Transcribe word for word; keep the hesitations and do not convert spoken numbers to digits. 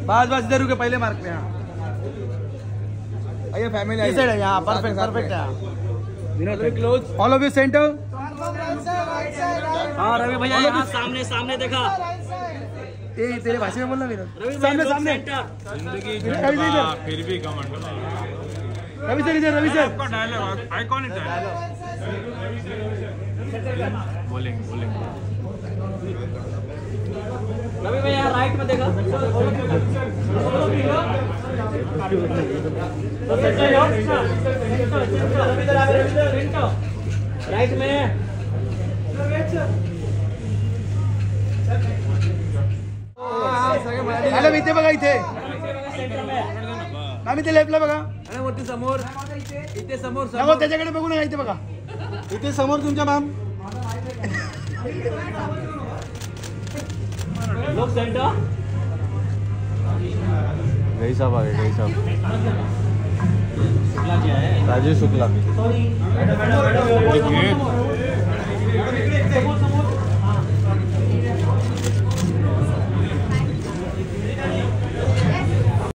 बस बस इधर रुके पहले मार्क पे। हाँ आइए फैमिली आइए। है यहाँ परफेक्ट परफेक्ट है। Close all of you centre. हाँ रवि भैया यहाँ सामने सामने देखा। ए तेरे भाषा में बोलना मेरा सामने सामने। जिंदगी फिर भी कमेंट। रवि सर इधर रवि सर आपका डायलॉग आइकॉनिक डायलॉग बोलेंगे बोलेंगे। रवि भैया राइट में देखा। राइट में हॅलो इथे बघा इथे मॅम इथे लेफ्टला बघा आणि वरती समोर इथे समोर समोर त्याच्याकडे बघू नका इथे बघा इथे समोर तुमच्या मॅम लोक सेंटर गई साहब आ गए गई साहब शुक्ला क्या है राजेश शुक्ला।